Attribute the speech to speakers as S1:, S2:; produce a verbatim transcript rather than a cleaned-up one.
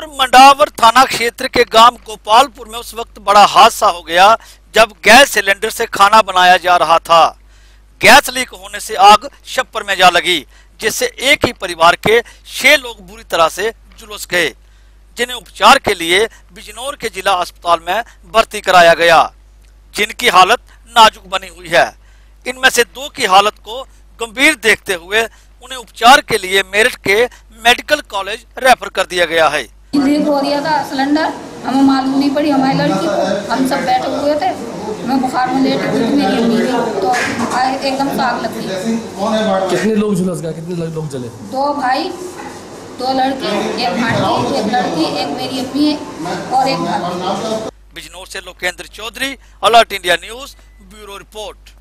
S1: मंडावर थाना क्षेत्र के गांव गोपालपुर में उस वक्त बड़ा हादसा हो गया जब गैस सिलेंडर से खाना बनाया जा रहा था। गैस लीक होने से आग छप्पर में जा लगी, जिससे एक ही परिवार के छह लोग बुरी तरह से झुलस गए, जिन्हें उपचार के लिए बिजनौर के जिला अस्पताल में भर्ती कराया गया, जिनकी हालत नाजुक बनी हुई है। इनमें से दो की हालत को गंभीर देखते हुए उन्हें उपचार के लिए मेरठ के मेडिकल कॉलेज रेफर कर दिया गया है।
S2: लीक हो दिया था सिलेंडर, हमें मालूम नहीं पड़ी हमारी लड़की को। हम सब बैठे हुए थे, मैं बुखार में लेटी हुई थी, मेरी अम्मी भी, तो एकदम से आग लग गई।
S3: कितने लोग झुलस गए, कितने लोग जले?
S2: दो भाई, दो लड़के, एक भांजी, एक लड़की, एक मेरी अम्मी और एक भाभी।
S1: बिजनौर से Lokendra Chaudhary, alert India news, bureau report.